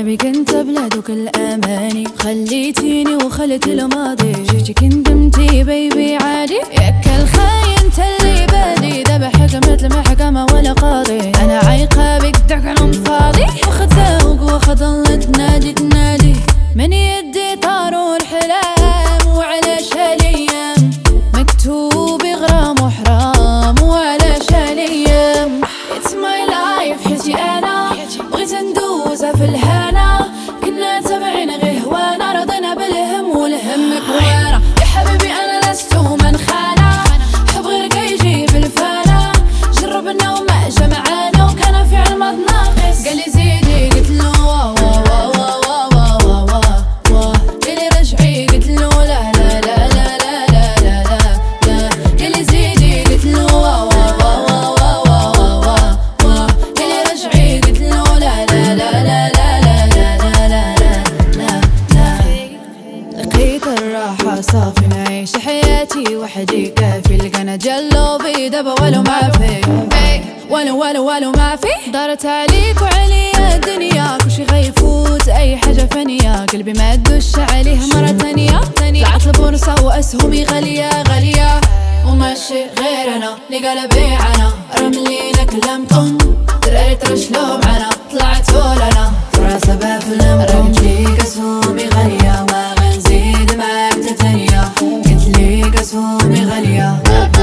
قلبي كنت بلادك الاماني، خليتيني وخلت الماضي، شفتك ندمتي بيبي عادي، ياك الخاين انت اللي بادي، ذبح حكمت المحكمة ولا قاضي، انا عايقة بك دعك فاضي، واخد ذوق واخد الله تنادي من يدي طاروا الحلام، وعلاش هالايام مكتوب غرام وحرام، وعلاش هالايام It's my life حياتي انا، بغيت ندوزها في الهنا، كنا تابعين غير هوانا، رضينا بالهم والهم كوانا، يا حبيبي انا لست من خانة، حب غير كيجيب الفانا، جربنا وما جا معانا، وكان في علمض ناقص، قالي زيدي قلتلو وا وا وا وا وا وا وا وا، قالي رجعي قلتلو لا لا لا لا لا لا لا لا، قالي زيدي قلتلو وا وا وا وا وا وا وا وا، قالي رجعي قلتلو لا لا لا لا لا لا لا لا لا لا. لقيت الراحة صافي نعيش حياتي وحدي كافي، لقينا جلوبي دابا والو ما في، والو ما في، دارت عليك وعليا الدنيا، كلشي غيفوت اي حاجة فانية، قلبي ما دوش عليه مرة تانية، طلعت البورصة واسهمي غالية، وماشي غير انا اللي قلبي عنا، رملينا كلامكم دراري ترشلو معنا، طلعت لنا فراسة بافلام، رمليك اسهمي غالية، ما غنزيد معاك تانية، قلتليك اسهمي غالية.